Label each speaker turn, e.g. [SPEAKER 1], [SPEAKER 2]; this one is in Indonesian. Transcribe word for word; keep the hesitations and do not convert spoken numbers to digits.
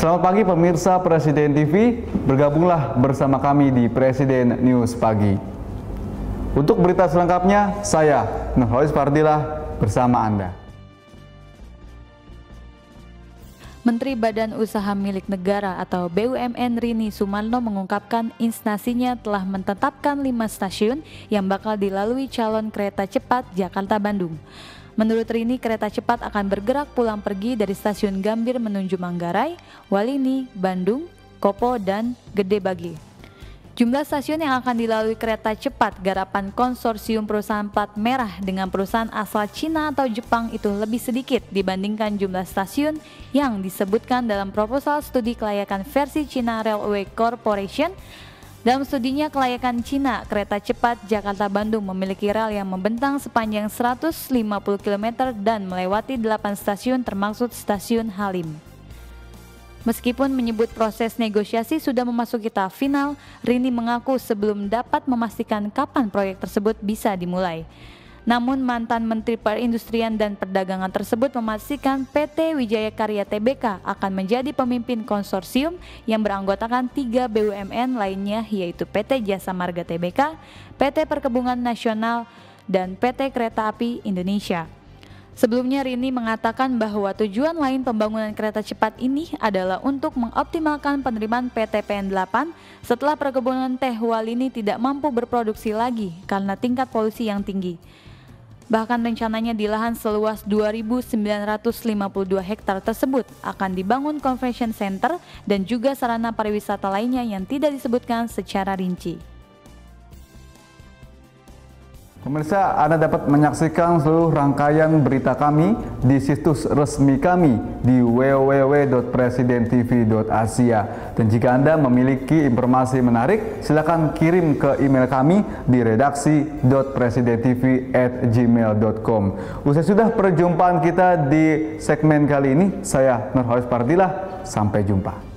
[SPEAKER 1] Selamat pagi pemirsa Presiden T V, bergabunglah bersama kami di Presiden News Pagi. Untuk berita selengkapnya, saya Nurholis Fardilah bersama Anda.
[SPEAKER 2] Menteri Badan Usaha Milik Negara atau B U M N Rini Sumarno mengungkapkan instansinya telah menetapkan lima stasiun yang bakal dilalui calon kereta cepat Jakarta-Bandung. Menurut Rini, kereta cepat akan bergerak pulang pergi dari stasiun Gambir menuju Manggarai, Walini, Bandung, Kopo, dan Gede Bage. Jumlah stasiun yang akan dilalui kereta cepat garapan konsorsium perusahaan plat merah dengan perusahaan asal Cina atau Jepang itu lebih sedikit dibandingkan jumlah stasiun yang disebutkan dalam proposal studi kelayakan versi China Railway Corporation. Dalam studinya kelayakan Cina, kereta cepat Jakarta-Bandung memiliki rel yang membentang sepanjang seratus lima puluh kilometer dan melewati delapan stasiun termasuk stasiun Halim. Meskipun menyebut proses negosiasi sudah memasuki tahap final, Rini mengaku sebelum dapat memastikan kapan proyek tersebut bisa dimulai. Namun mantan Menteri Perindustrian dan Perdagangan tersebut memastikan P T Wijaya Karya Tbk akan menjadi pemimpin konsorsium yang beranggotakan tiga B U M N lainnya, yaitu P T Jasa Marga Tbk, P T Perkebunan Nasional, dan P T Kereta Api Indonesia. Sebelumnya Rini mengatakan bahwa tujuan lain pembangunan kereta cepat ini adalah untuk mengoptimalkan penerimaan P T P N delapan setelah perkebunan teh Walini tidak mampu berproduksi lagi karena tingkat polusi yang tinggi. Bahkan rencananya di lahan seluas dua ribu sembilan ratus lima puluh dua hektar tersebut akan dibangun convention center dan juga sarana pariwisata lainnya yang tidak disebutkan secara rinci.
[SPEAKER 1] Pemirsa, Anda dapat menyaksikan seluruh rangkaian berita kami di situs resmi kami di w w w dot presiden t v dot asia. Dan jika Anda memiliki informasi menarik, silakan kirim ke email kami di redaksi dot presiden t v at gmail dot com. Usai sudah perjumpaan kita di segmen kali ini, saya Nurholis Fardilah, sampai jumpa.